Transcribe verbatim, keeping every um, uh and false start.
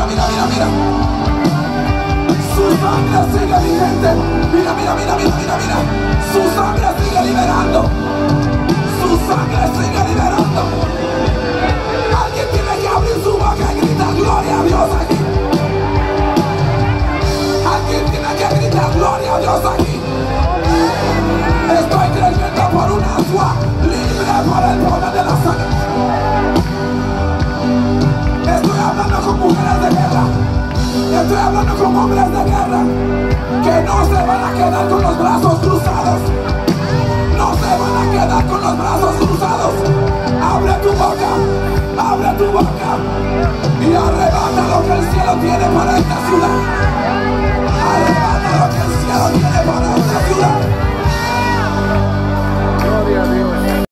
mira, mira, mira, mira. Su sangre sigue vigente. Mira, mira, mira, mira, mira, mira. Su sangre sigue liberando. Su sangre sigue liberando. Alguien tiene que abrir su boca y gritar gloria a Dios aquí. Alguien tiene que gritar gloria a Dios aquí. Estoy creyendo por un agua libre por el poder de la sangre. Estoy hablando con mujeres de guerra. Estoy hablando con hombres de guerra que no se van a quedar con los brazos cruzados. No se van a quedar con los brazos cruzados. Abre tu boca, abre tu boca y arrebata lo que el cielo tiene para esta ciudad. Arrebata lo que el cielo tiene para esta ciudad.